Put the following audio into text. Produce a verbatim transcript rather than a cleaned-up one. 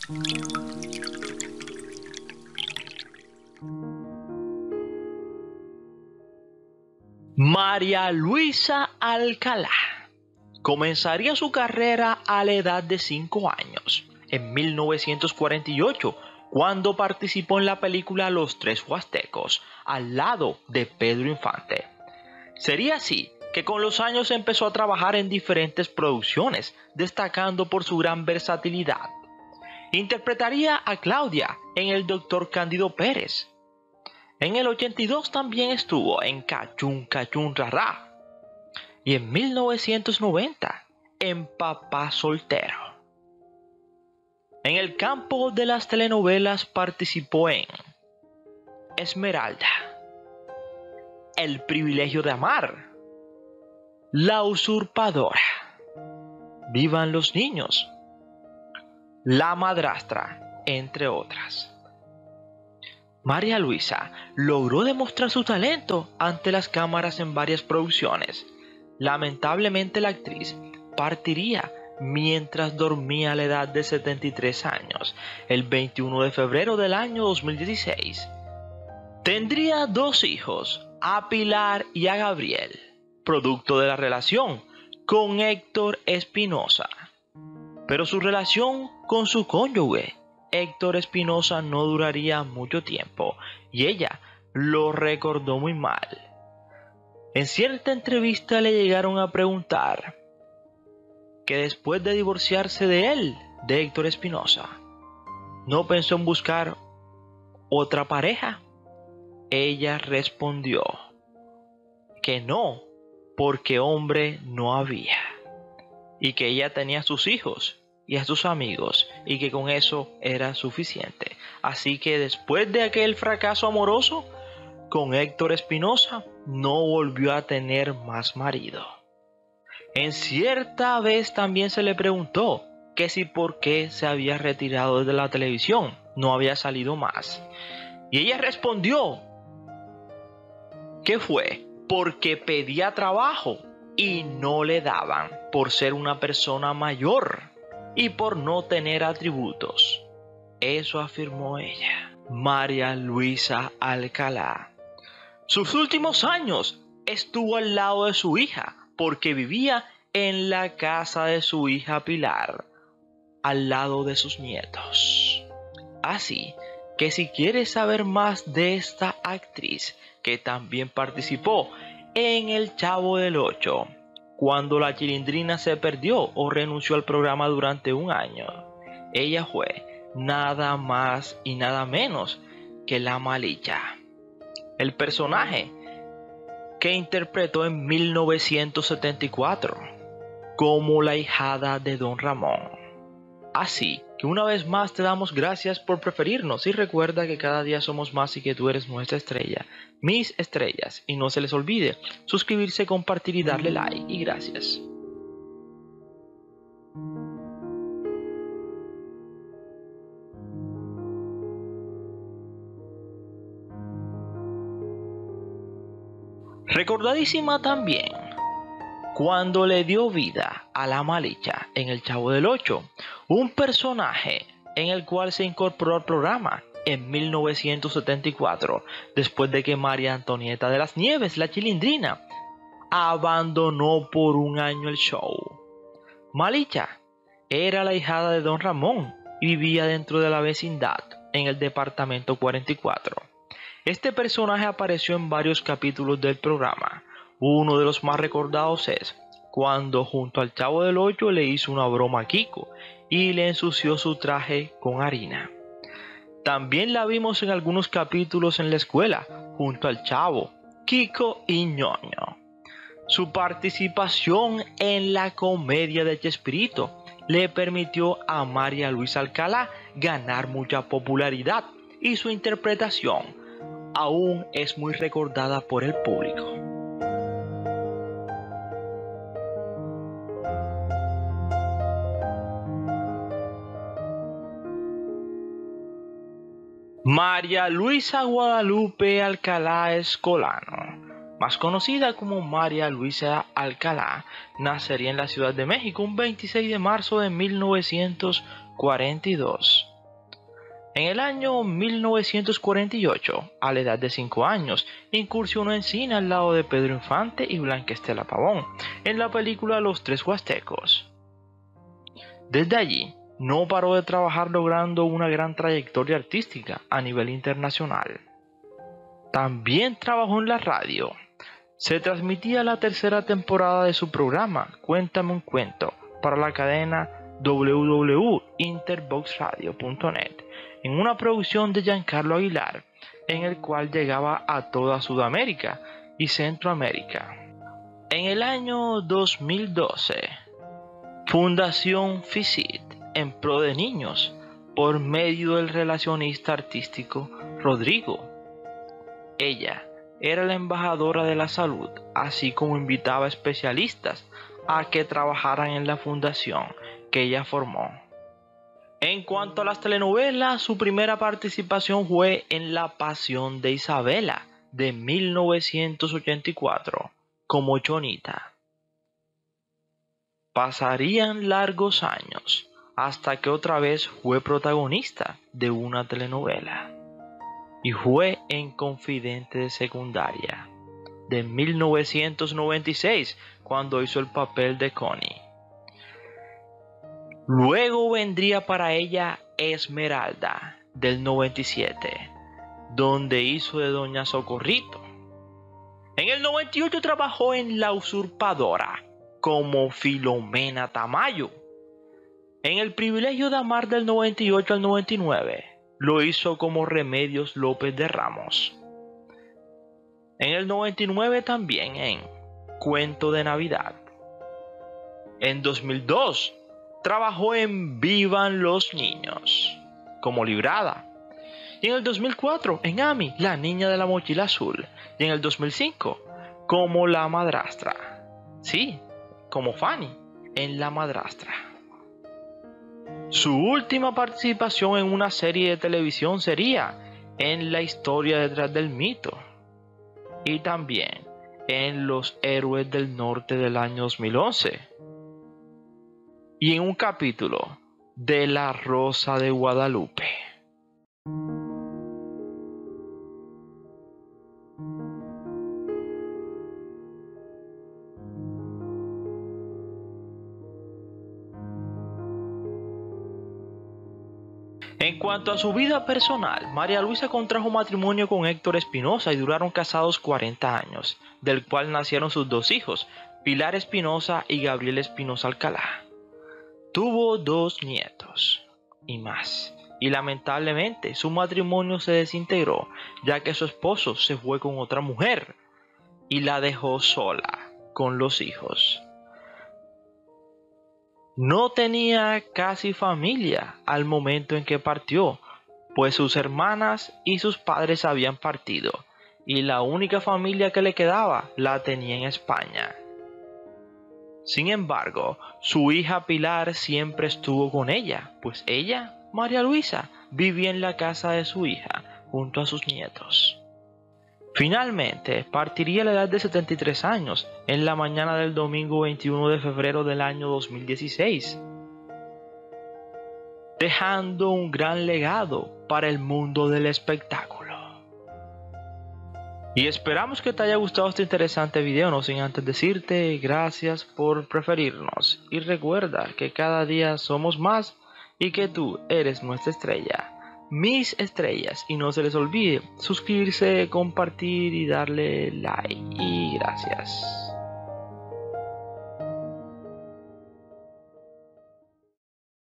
María Luisa Alcalá comenzaría su carrera a la edad de cinco años, en mil novecientos cuarenta y ocho, cuando participó en la película Los Tres Huastecos, al lado de Pedro Infante. Sería así que con los años empezó a trabajar en diferentes producciones, destacando por su gran versatilidad. Interpretaría a Claudia en El Doctor Cándido Pérez. En el ochenta y dos también estuvo en Cachún Cachún Rará. Y en mil novecientos noventa en Papá Soltero. En el campo de las telenovelas participó en Esmeralda, El Privilegio de Amar, La Usurpadora, Vivan los Niños, La Madrastra, entre otras. María Luisa logró demostrar su talento ante las cámaras en varias producciones. Lamentablemente la actriz partiría mientras dormía a la edad de setenta y tres años, el veintiuno de febrero del año dos mil dieciséis. Tendría dos hijos, a Pilar y a Gabriel, producto de la relación con Héctor Espinosa. Pero su relación con su cónyuge, Héctor Espinosa, no duraría mucho tiempo y ella lo recordó muy mal. En cierta entrevista le llegaron a preguntar que después de divorciarse de él, de Héctor Espinosa, no pensó en buscar otra pareja. Ella respondió que no, porque hombre no había, y que ella tenía a sus hijos y a sus amigos, y que con eso era suficiente. Así que después de aquel fracaso amoroso con Héctor Espinosa, no volvió a tener más marido. En cierta vez también se le preguntó que si por qué se había retirado de la televisión, no había salido más. Y ella respondió que fue porque pedía trabajo y no le daban por ser una persona mayor y por no tener atributos. Eso afirmó ella, María Luisa Alcalá. Sus últimos años estuvo al lado de su hija porque vivía en la casa de su hija Pilar, al lado de sus nietos. Así que si quieres saber más de esta actriz que también participó en El Chavo del Ocho, cuando la Chilindrina se perdió o renunció al programa durante un año, ella fue nada más y nada menos que la Malicha, el personaje que interpretó en mil novecientos setenta y cuatro como la ahijada de Don Ramón. Así que una vez más te damos gracias por preferirnos y recuerda que cada día somos más y que tú eres nuestra estrella, mis estrellas, y no se les olvide suscribirse, compartir y darle like, y gracias. Recordadísima también cuando le dio vida a la Malicha en El Chavo del Ocho, un personaje en el cual se incorporó al programa en mil novecientos setenta y cuatro, después de que María Antonieta de las Nieves, la Chilindrina, abandonó por un año el show. Malicha era la hijada de Don Ramón y vivía dentro de la vecindad en el departamento cuarenta y cuatro. Este personaje apareció en varios capítulos del programa. Uno de los más recordados es cuando junto al Chavo del Ocho le hizo una broma a Kiko y le ensució su traje con harina. También la vimos en algunos capítulos en la escuela junto al Chavo, Kiko y Ñoño. Su participación en la comedia de Chespirito le permitió a María Luisa Alcalá ganar mucha popularidad y su interpretación aún es muy recordada por el público. María Luisa Guadalupe Alcalá Escolano, más conocida como María Luisa Alcalá, nacería en la Ciudad de México un veintiséis de marzo de mil novecientos cuarenta y dos. En el año mil novecientos cuarenta y ocho, a la edad de cinco años, incursionó en cine al lado de Pedro Infante y Blanca Estela Pavón en la película Los Tres Huastecos. Desde allí, no paró de trabajar logrando una gran trayectoria artística a nivel internacional. También trabajó en la radio. Se transmitía la tercera temporada de su programa Cuéntame un cuento para la cadena w w w punto interbox radio punto net en una producción de Giancarlo Aguilar, en el cual llegaba a toda Sudamérica y Centroamérica. En el año dos mil doce, Fundación FICIT en pro de niños por medio del relacionista artístico Rodrigo. Ella era la embajadora de la salud, así como invitaba especialistas a que trabajaran en la fundación que ella formó. En cuanto a las telenovelas, su primera participación fue en La Pasión de Isabela de mil novecientos ochenta y cuatro como Chonita. Pasarían largos años hasta que otra vez fue protagonista de una telenovela, y fue en Confidente de Secundaria de mil novecientos noventa y seis cuando hizo el papel de Connie. Luego vendría para ella Esmeralda del noventa y siete, donde hizo de Doña Socorrito. En el noventa y ocho trabajó en La Usurpadora como Filomena Tamayo. En El Privilegio de Amar del noventa y ocho al noventa y nueve lo hizo como Remedios López de Ramos. En el noventa y nueve también en Cuento de Navidad. En dos mil dos trabajó en Vivan los Niños como Librada. Y en el dos mil cuatro en Amy, la niña de la mochila azul. Y en el dos mil cinco como La Madrastra. Sí, como Fanny en La Madrastra. Su última participación en una serie de televisión sería en La Historia detrás del mito, y también en Los Héroes del Norte del año dos mil once, y en un capítulo de La Rosa de Guadalupe. En cuanto a su vida personal, María Luisa contrajo matrimonio con Héctor Espinosa y duraron casados cuarenta años, del cual nacieron sus dos hijos, Pilar Espinosa y Gabriel Espinosa Alcalá. Tuvo dos nietos y más, y lamentablemente su matrimonio se desintegró, ya que su esposo se fue con otra mujer y la dejó sola con los hijos. No tenía casi familia al momento en que partió, pues sus hermanas y sus padres habían partido, y la única familia que le quedaba la tenía en España. Sin embargo, su hija Pilar siempre estuvo con ella, pues ella, María Luisa, vivía en la casa de su hija, junto a sus nietos. Finalmente, partiría a la edad de setenta y tres años, en la mañana del domingo veintiuno de febrero del año dos mil dieciséis, dejando un gran legado para el mundo del espectáculo. Y esperamos que te haya gustado este interesante video, no sin antes decirte gracias por preferirnos, y recuerda que cada día somos más y que tú eres nuestra estrella. Mis estrellas, y no se les olvide suscribirse, compartir y darle like, y gracias.